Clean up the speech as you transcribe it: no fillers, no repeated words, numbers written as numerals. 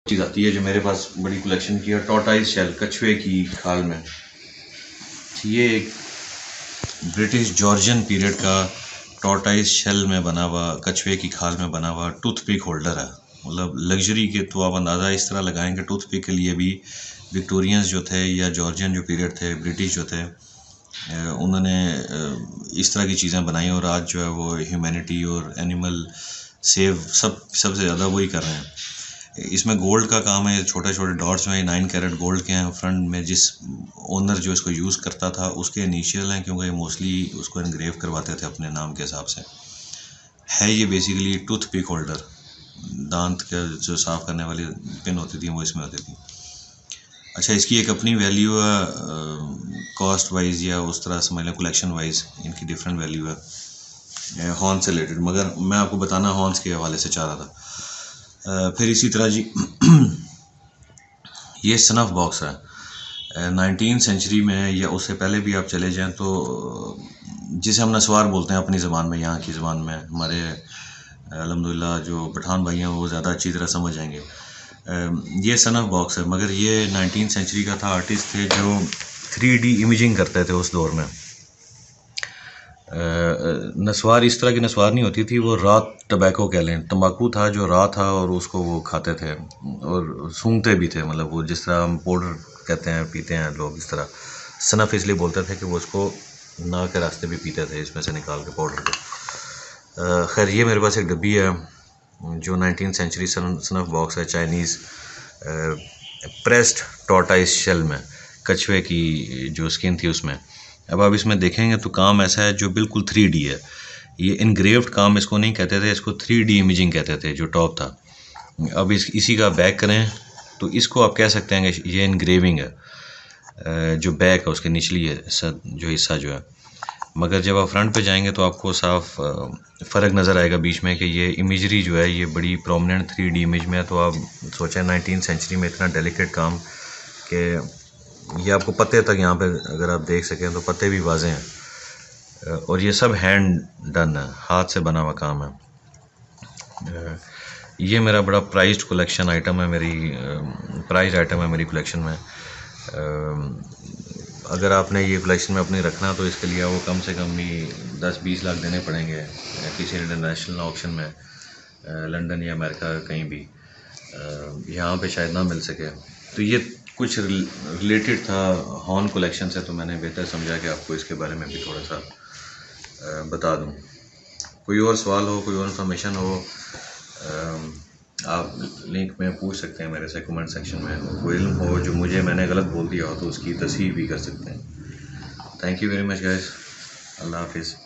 चीज़ आती है जो मेरे पास बड़ी कलेक्शन की है, टॉर्टाइज शेल, कछुए की खाल में। ये एक ब्रिटिश जॉर्जियन पीरियड का टॉर्टाइज शेल में बना हुआ, कछुए की खाल में बना हुआ टूथपिक होल्डर है। मतलब लग्जरी के तो आप अंदाज़ा इस तरह लगाएंगे, टूथपिक के लिए भी विक्टोरियंस जो थे या जॉर्जियन जो पीरियड थे, ब्रिटिश जो थे, उन्होंने इस तरह की चीज़ें बनाई और आज जो है वो ह्यूमैनिटी और एनिमल सेव सबसे ज़्यादा वही कर रहे हैं। इसमें गोल्ड का काम है, छोटे छोटे डॉट्स में 9 कैरेट गोल्ड के हैं। फ्रंट में जिस ओनर जो इसको यूज़ करता था उसके इनिशियल हैं, क्योंकि मोस्टली उसको इनग्रेव करवाते थे अपने नाम के हिसाब से। है ये बेसिकली टूथ पिक होल्डर, दांत के जो साफ़ करने वाली पिन होती थी वो इसमें होती थी। अच्छा, इसकी एक अपनी वैल्यू है, कॉस्ट वाइज या उस तरह समझ लें कलेक्शन वाइज इनकी डिफरेंट वैल्यू है हॉर्न से रिलेटेड, मगर मैं आपको बताना हॉर्न्स के हवाले से चाह रहा था। फिर इसी तरह जी ये स्नफ बॉक्स है। 19वीं सेंचुरी में या उससे पहले भी आप चले जाएं तो जिसे हम नस्वार बोलते हैं अपनी ज़बान में, यहाँ की ज़बान में, हमारे अल्हम्दुलिल्लाह जो पठान भाई हैं वो ज़्यादा अच्छी तरह समझ जाएंगे। ये स्नफ बॉक्स है, मगर ये 19वीं सेंचुरी का था। आर्टिस्ट थे जो 3D इमेजिंग करते थे उस दौर में। नस्वार इस तरह की नस्वार नहीं होती थी, वो रात टबैको कह लें, तंबाकू था जो रात था और उसको वो खाते थे और सूंघते भी थे। मतलब वो जिस तरह हम पाउडर कहते हैं पीते हैं लोग, इस तरह सनफ इसलिए बोलते थे कि वो उसको नाक के रास्ते भी पीते थे इसमें से निकाल के पाउडर को। खैर ये मेरे पास एक डब्बी है जो 19वीं सेंचुरी सनफ बॉक्स है, चाइनीज़ प्रेस्ड टॉर्टाइज शेल में, कछुए की जो स्किन थी उसमें। अब आप इसमें देखेंगे तो काम ऐसा है जो बिल्कुल 3D है। ये इनग्रेव्ड काम इसको नहीं कहते थे, इसको 3D इमेजिंग कहते थे जो टॉप था। अब इसी का बैक करें तो इसको आप कह सकते हैं कि ये इनग्रेविंग है, जो बैक है उसके निचली है जो हिस्सा जो है। मगर जब आप फ्रंट पे जाएंगे तो आपको साफ फ़र्क नज़र आएगा बीच में कि ये इमेजरी जो है ये बड़ी प्रोमिनेंट 3D इमेज में है। तो आप सोचें 19वीं सेंचुरी में इतना डेलिकेट काम कि ये आपको पत्ते तक यहाँ पे अगर आप देख सकें तो पत्ते भी वाजे हैं, और ये सब हैंड डन है, हाथ से बना हुआ काम है। ये मेरा बड़ा प्राइज्ड कलेक्शन आइटम है, मेरी प्राइज आइटम है मेरी कलेक्शन में। अगर आपने ये कलेक्शन में अपनी रखना तो इसके लिए वो कम से कम भी 10-20 लाख देने पड़ेंगे किसी इंटरनेशनल ऑक्शन में, लंदन या अमेरिका कहीं भी, यहाँ पे शायद ना मिल सके। तो ये कुछ रिलेटेड था हॉर्न कलेक्शन से, तो मैंने बेहतर समझा कि आपको इसके बारे में भी थोड़ा सा बता दूं। कोई और सवाल हो, कोई और इन्फॉर्मेशन हो, आप लिंक में पूछ सकते हैं मेरे से कमेंट सेक्शन में। कोई इल्म हो जो मैंने गलत बोल दिया हो तो उसकी तस्हीह भी कर सकते हैं। Thank you very much guys, अल्लाह हाफिज़।